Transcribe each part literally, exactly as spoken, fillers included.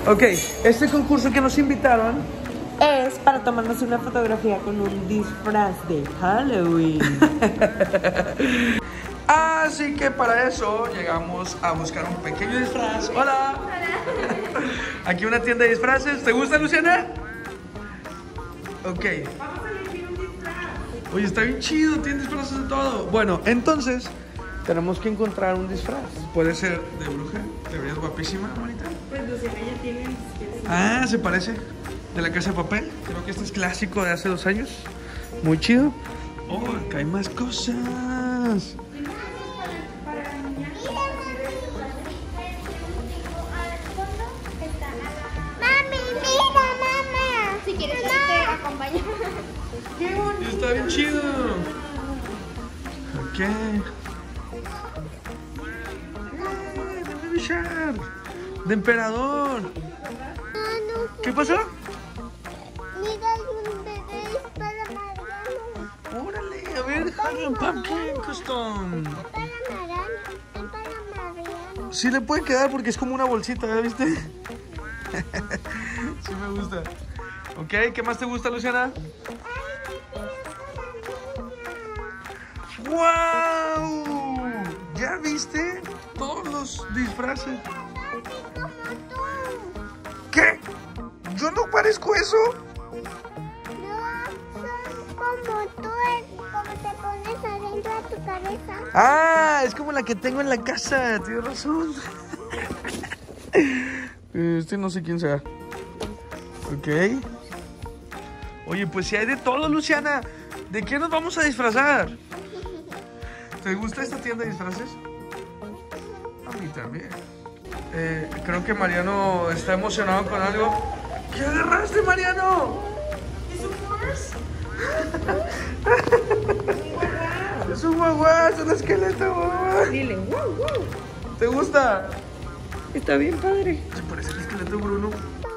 Ok, este concurso que nos invitaron es para tomarnos una fotografía con un disfraz de Halloween. Así que para eso llegamos a buscar un pequeño disfraz. ¡Hola! Hola. Aquí una tienda de disfraces. ¿Te gusta, Luciana? Ok. Vamos a elegir un disfraz. Oye, está bien chido, tiene disfraces de todo. Bueno, entonces tenemos que encontrar un disfraz. Puede ser de bruja. ¿Te verías guapísima, bonita? Pues Luciana ya tiene. Ah, se parece. De La Casa de Papel. Creo que este es clásico de hace dos años. Muy chido. Oh, acá hay más cosas. ¡Qué bonito! Está bien chido. Ok. De emperador. ¿Qué pasó? Mira, hay un bebé para Mariano. Órale, a ver, Halloween Pumpkin Custom. Para Mariano, para Mariano. Sí le puede quedar porque es como una bolsita, ¿ya viste? Sí me gusta. Ok, ¿qué más te gusta, Luciana? ¡Wow! ¿Ya viste? Todos los disfraces. ¿Qué? ¿Yo no parezco eso? No, son como tú, como te pones adentro de tu cabeza. Ah, es como la que tengo en la casa. Tienes razón. Este no sé quién sea. Ok. Oye, pues si hay de todo, Luciana. ¿De qué nos vamos a disfrazar? ¿Te gusta esta tienda de disfraces? A mí también. Eh, creo que Mariano está emocionado con algo. ¿Qué agarraste, Mariano? ¿Es un horse? Es un guaguá, es un esqueleto, guaguá. Dile, wow, wow. ¿Te gusta? Está bien padre. Se parece al esqueleto Bruno.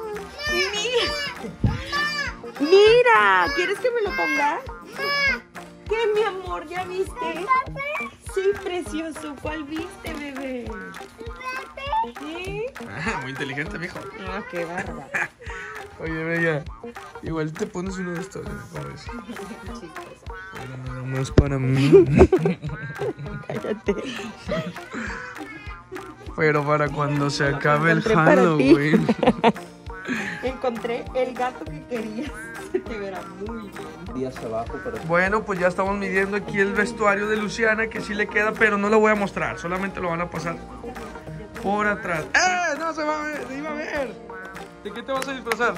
Mira, ¿quieres que me lo ponga? ¿Qué, mi amor? ¿Ya viste? Sí, precioso. ¿Cuál viste, bebé? ¿Sí? Ah, muy inteligente, mijo. Ah, qué bárbaro. Oye, bella, igual te pones uno de estos, ¿no? ¿Cómo ves? Pero nada más para mí. Cállate. Pero para cuando se acabe el Encontré para ti. Halloween. Encontré el gato que querías. Se te verá muy bien. Días abajo, pero Bueno, pues ya estamos midiendo aquí el vestuario de Luciana, que sí le queda, pero no lo voy a mostrar. Solamente lo van a pasar por atrás. ¡Eh! No se va a ver, se iba a ver. ¿De qué te vas a disfrazar?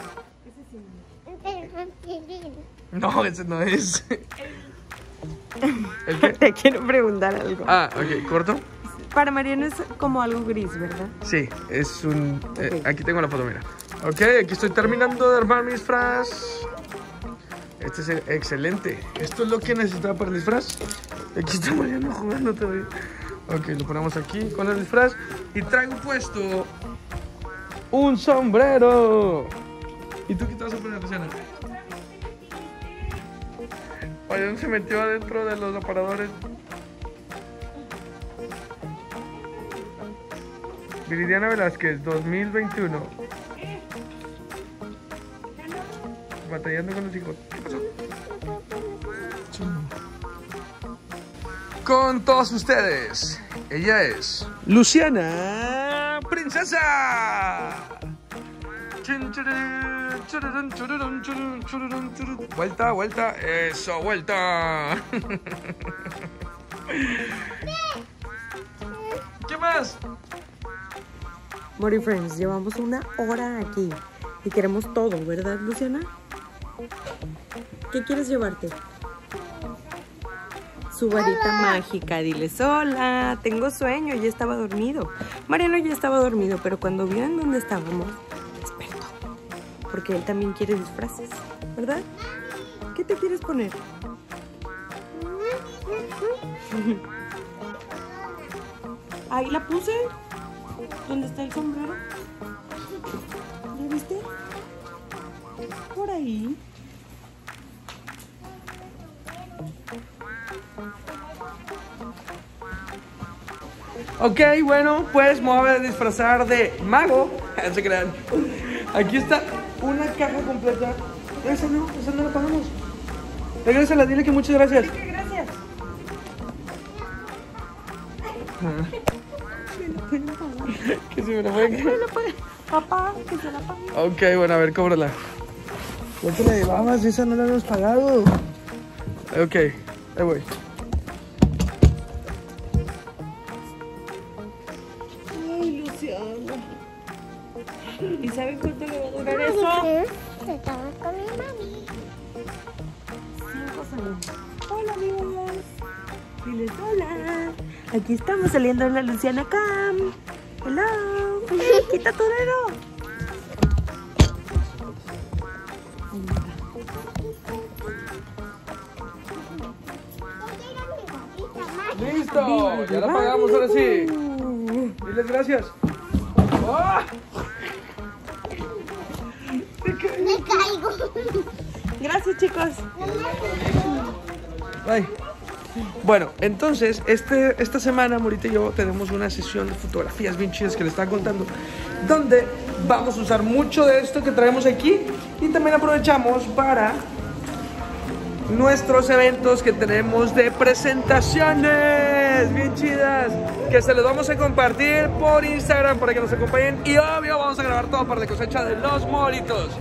No, ese no es. ¿El qué? Te quiero preguntar algo. Ah, ok, corto. Para Mariano es como algo gris, ¿verdad? Sí, es un... eh, Ok. aquí tengo la foto, mira. Ok, aquí estoy terminando de armar mi disfraz. Este es excelente. Esto es lo que necesitaba para el disfraz. Aquí está Mariano jugando todavía. Ok, lo ponemos aquí con el disfraz. Y traigo puesto un sombrero. ¿Y tú qué te vas a poner, Luciana? Mariano se metió adentro de los aparadores. Viridiana Velázquez, dos mil veintiuno. Batallando con los hijos. ¿Qué pasó? Con todos ustedes, ella es Luciana Princesa. Vuelta, vuelta, eso, vuelta. ¿Qué más? Mori Friends, llevamos una hora aquí y queremos todo, ¿verdad, Luciana? ¿Qué quieres llevarte? Su varita mágica, diles, hola, tengo sueño, ya estaba dormido. Mariano ya estaba dormido, pero cuando vio en dónde estábamos, despertó. Porque él también quiere disfraces, ¿verdad? ¿Qué te quieres poner? Ahí la puse. ¿Dónde está el sombrero? ¿Ya viste? Por ahí. Ok, bueno, pues me voy a disfrazar de mago No se crean. Aquí está una caja completa. Esa no, esa no la pagamos. Regrésala, dile que muchas gracias. ¿Qué gracias? Que se me la puede caer. Papá, que se la pague. Ok, bueno, a ver, cóbrala. No te la llevabas, esa no la hemos pagado. Ok, ahí voy. Ay, Luciana. ¿Y saben cuánto le va a durar ¿Cómo eso? crees? Se estaba con mi mami. Cinco segundos. Hola, amigos. Diles hola. Aquí estamos saliendo en la Luciana Cam. Hello. Quita tu dedo. ¡Listo! Ya la pagamos, ahora sí. Diles gracias. ¡Oh! Me caigo. Gracias, chicos. Bye. Bueno, entonces, este, esta semana, Morita y yo tenemos una sesión de fotografías bien chidas que les estaba contando, donde vamos a usar mucho de esto que traemos aquí y también aprovechamos para nuestros eventos que tenemos de presentaciones bien chidas, que se los vamos a compartir por Instagram para que nos acompañen y obvio vamos a grabar todo para la cosecha de los moritos.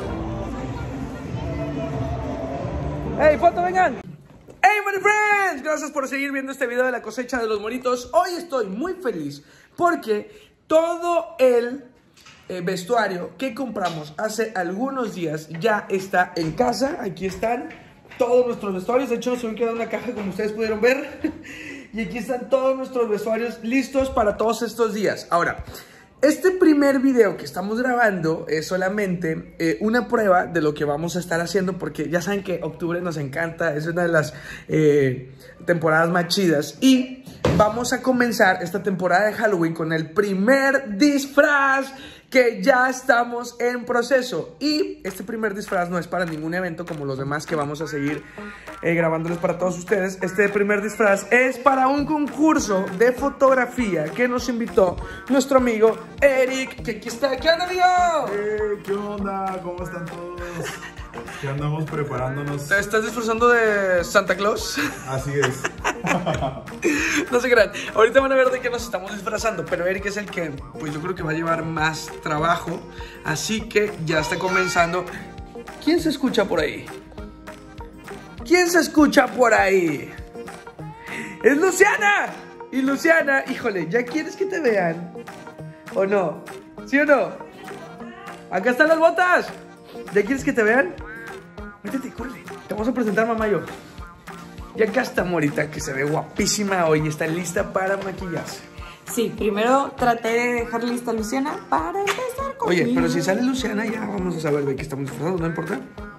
¡Hey, foto, vengan! ¡Hey, my friends! Gracias por seguir viendo este video de la cosecha de los moritos. Hoy estoy muy feliz porque todo el eh, vestuario que compramos hace algunos días ya está en casa. Aquí están todos nuestros vestuarios. De hecho, nos han quedado una caja como ustedes pudieron ver. Y aquí están todos nuestros vestuarios listos para todos estos días. Ahora, este primer video que estamos grabando es solamente eh, una prueba de lo que vamos a estar haciendo, porque ya saben que octubre nos encanta, es una de las eh, temporadas más chidas. Y vamos a comenzar esta temporada de Halloween con el primer disfraz que ya estamos en proceso. Y este primer disfraz no es para ningún evento como los demás que vamos a seguir eh, grabándoles para todos ustedes. Este primer disfraz es para un concurso de fotografía que nos invitó nuestro amigo Eric, que aquí está. ¿Qué onda, amigo? Eh, ¿Qué onda? ¿Cómo están todos? ¿Qué andamos preparándonos? ¿Te estás disfrazando de Santa Claus? Así es. No se crean. Ahorita van a ver de qué nos estamos disfrazando, pero Eric es el que, pues yo creo que va a llevar más trabajo. Así que ya está comenzando. ¿Quién se escucha por ahí? ¿Quién se escucha por ahí? ¡Es Luciana! Y Luciana, híjole, ¿ya quieres que te vean? ¿O no? ¿Sí o no? ¡Acá están las botas! ¿Ya quieres que te vean? Métete, corre. Te vamos a presentar, mamá y yo. Y acá está Morita, que se ve guapísima hoy y está lista para maquillarse. Sí, primero traté de dejar lista a Luciana para empezar con. Oye, pero si sale Luciana ya vamos a saber de qué estamos disfrazados, ¿no importa?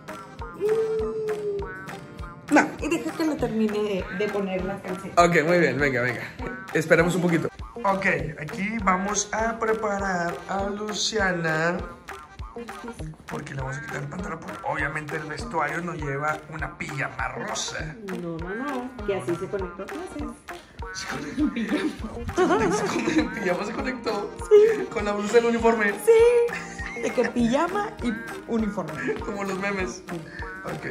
No. Y deja que lo termine de, de poner la canción. Ok, muy bien, venga, venga. Esperemos un poquito. Ok, aquí vamos a preparar a Luciana, porque le vamos a quitar el pantalón, porque obviamente el vestuario no lleva una pijama rosa. No, no, no, que así se conectó a clases. Se conectó. En pijama se conectó. Sí. Con la blusa del uniforme. Sí, de que pijama y uniforme. Como los memes. Ok.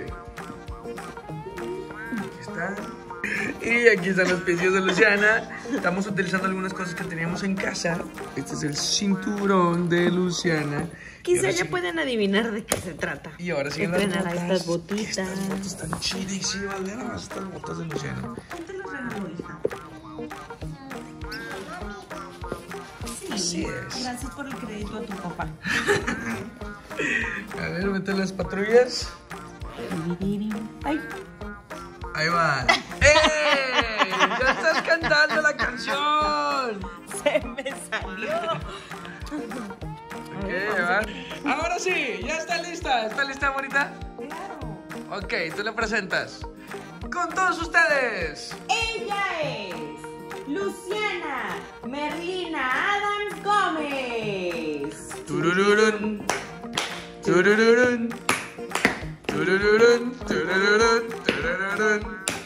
Aquí está. Y aquí están los piecitos de Luciana. Estamos utilizando algunas cosas que teníamos en casa. Este es el cinturón de Luciana. Quizá ya sí, pueden adivinar de qué se trata. Y ahora siguen las Estrenará botas. estas botitas. Estas botas están chidísimas. Vean nomás estas botas de Luciana. ¿Quién te los regaló, hija? Sí, Así es. Gracias por el crédito a tu papá. A ver, vete las patrullas. Ay. Ahí va. ¡Eh! ¡Ya estás cantando la canción! Se me salió. Ok, va. Ahora sí, ya está lista. ¿Está lista, bonita? Claro. Ok, tú la presentas. Con todos ustedes. Ella es Luciana Merlina Adams Gómez. Turururun. Turururun. Turururun. Turururun. Turururun.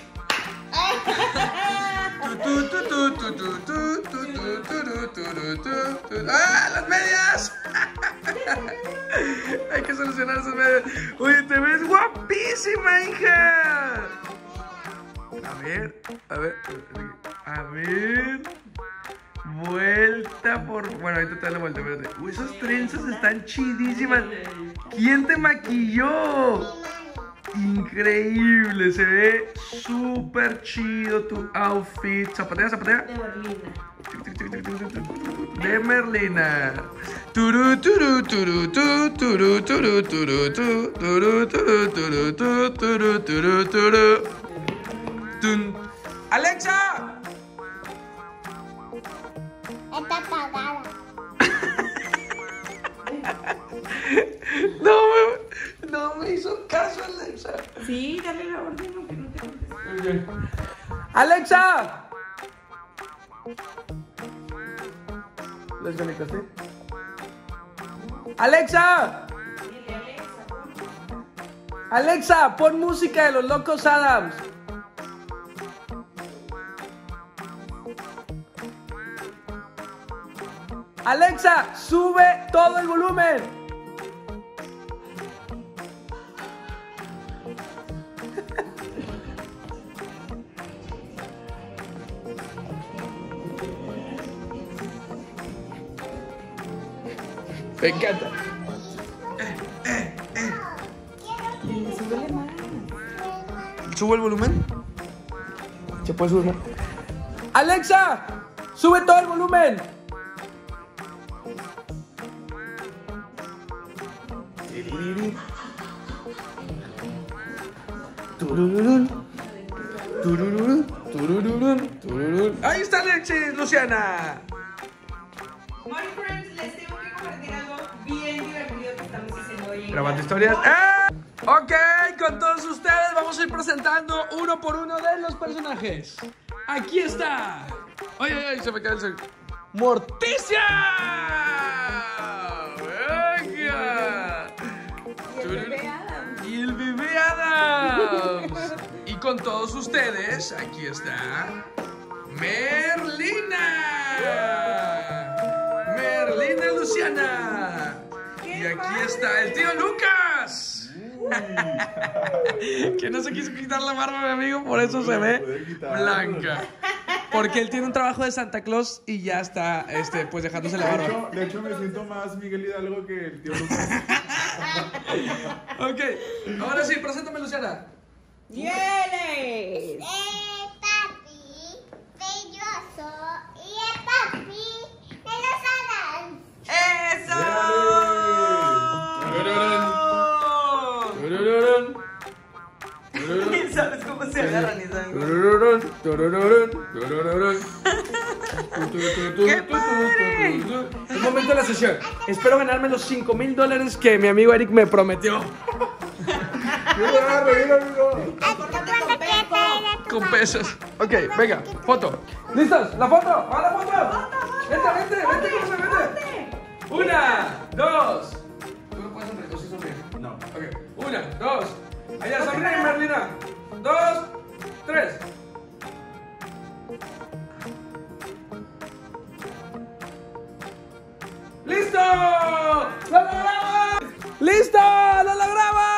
Tu, tu, tu, tu, tu, tu, tu, tu, tu, tu, tu, tu, tu. ¡Ah, las medias! ¡Buenísima, hija! A ver, a ver, a ver. Vuelta por... Bueno, ahorita te da la vuelta, espérate. Uy, esas trenzas están chidísimas. ¿Quién te maquilló? Increíble, se ve súper chido tu outfit. Zapatea, zapatea. De Merlina. Turu, turu, turu, tu, turu, turu, turu, tu, turu, turu, turu, tu, turu, turu, turu. Tun. ¡Alexa! Está apagada. No me, no me hizo caso, Alexa. Sí, dale la orden, aunque no te conteste. Okay. ¡Alexa! ¿La desconectaste? ¡Alexa! ¡Alexa! Pon música de los Locos Adams. ¡Alexa! ¡Sube todo el volumen! Me encanta. Súbele más. ¿Subo el volumen? ¿Se puede subir más? ¡Alexa! ¡Sube todo el volumen! Turururun, turururun, turururun, turururun. ¡Ahí está Alexis, Luciana! My friends, les tengo que compartir algo bien divertido que estamos haciendo hoy en Grabando casa. historias. ¡Eh! Ok, con todos ustedes vamos a ir presentando uno por uno de los personajes. Aquí está. ¡Ay, ay, ay! Se me cae el celular. ¡Morticia! ¡Venga! Y el bebé Adam. Y el bebé Adams. Y con todos ustedes, aquí está Merlina. Merlina Luciana. Y aquí está el tío Lucas. Que no se quiso quitar la barba, mi amigo, por eso se ve blanca. Porque él tiene un trabajo de Santa Claus y ya está, este, pues dejándose la De barba. hecho, de hecho, me siento más Miguel Hidalgo que el tío Lucas. Ok, ahora sí, preséntame, Luciana. ¡Yeles! El papi belloso y el papi de los Adams. ¡Eso! ¿Sabes cómo se agarran esa? ¡Qué padre! Un momento de la sesión. Espero ganarme los cinco mil dólares que mi amigo Eric me prometió. Con pesos. Ok, venga, foto. ¿Listos? ¿La foto? ¡A la foto! ¡Vente, vente, vente, vente, vente! Una, dos. ¿Tú no puedes sonreír? ¿O sí sonreír? No. Ok, una, dos. Allá, sonríe, Merlina. Dos, tres. ¡Listo! ¡Lo logramos! ¡Listo! ¡Lo logramos!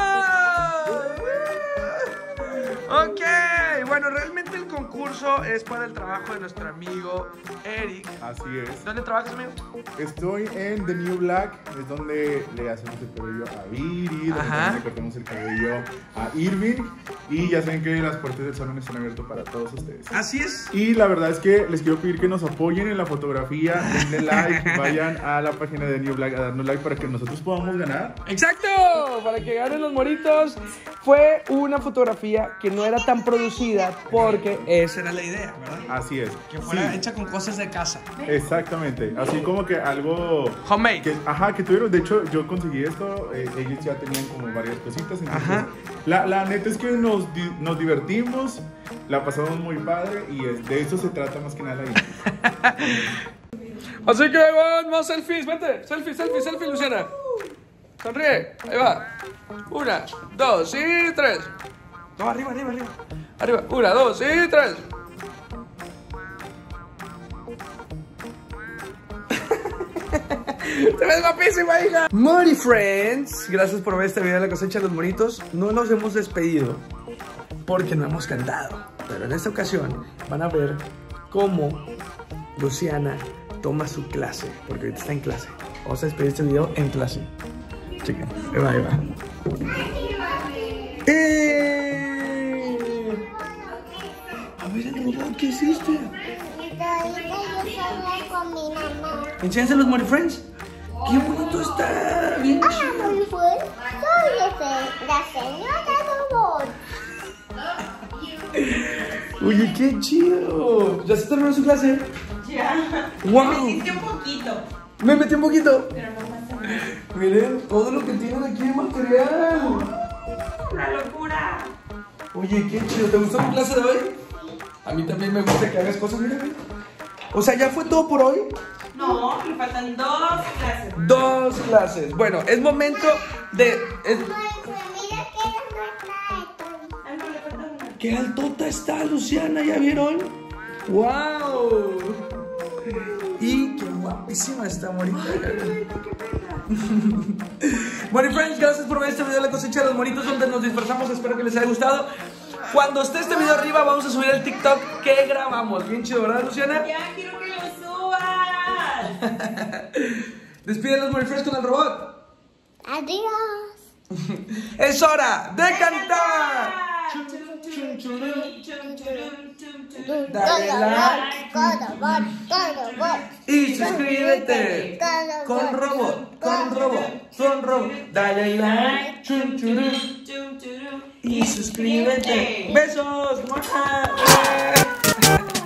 Ok, bueno, realmente el concurso es para el trabajo de nuestro amigo Eric. Así es. ¿Dónde trabajas, amigo? Estoy en The New Black, es donde le hacemos el cabello a Viri, donde Ajá. también le cortamos el cabello a Irving. Y ya saben que las puertas del salón están abiertas para todos ustedes. Así es. Y la verdad es que les quiero pedir que nos apoyen en la fotografía, denle like, vayan a la página de New Black a darnos like para que nosotros podamos ganar. ¡Exacto! Para que ganen los moritos. Fue una fotografía que no era tan producida porque esa era la idea, ¿verdad? Así es. Que fuera Sí, hecha con cosas de casa. exactamente. Así como que algo... Homemade. Que, ajá, que tuvieron, de hecho yo conseguí esto, eh, ellos ya tenían como varias cositas, entonces Ajá. la, la neta es que nos, di- nos divertimos, la pasamos muy padre y es- de eso se trata más que nada. Así que van más selfies, vente, selfie, selfie, selfie, Luciana. Sonríe, ahí va. Una, dos y tres. No, arriba, arriba, arriba. Arriba, una, dos y tres. ¡Te ves guapísima, hija! Mori Friends, gracias por ver este video de la cosecha de los monitos. No nos hemos despedido porque no hemos cantado, pero en esta ocasión van a ver cómo Luciana toma su clase, porque ahorita está en clase. Vamos a despedir este video en clase. Chequen, ahí va, ahí va. ¡Eh! A ver el robot, ¿qué hiciste? Con mi mamá. Enséñase los Mori Friends. ¡Qué bonito está! Bien Ah, chido. muy fuerte. Soy la señora robot. Oye, qué chido. ¿Ya se terminó su clase? Ya. ¡Wow! Me metiste un poquito. Me metí un poquito. Pero no pasa nada. Miren todo lo que tienen aquí de material. ¡Una locura! Oye, qué chido. ¿Te gustó tu clase de hoy? A mí también me gusta que hagas cosas, mira. O sea, ¿ya fue todo por hoy? No, me faltan dos clases. Dos clases. Bueno, es momento de... es- Mira que no está. Ay, no, le falta una. ¡Qué altota está, Luciana! ¿Ya vieron? ¡Wow! Y qué guapísima está, Morita. Mori Friends, gracias por ver este video de la cosecha de los monitos donde nos disfrazamos. Espero que les haya gustado. Cuando esté este video arriba vamos a subir el TikTok que grabamos. Bien chido, ¿verdad, Luciana? Ya quiero que lo subas. Despide los Mori Friends con el robot. Adiós. ¡Es hora de cantar! Chum, chum, chum, chum, chum, chum, chum, chum. Dale like Cada bot, cada bot. y suscríbete. Con robot, con robot, con robot. Dale like, chum, churum, Chum, chum, y suscríbete. ¡Besos! ¡Mua!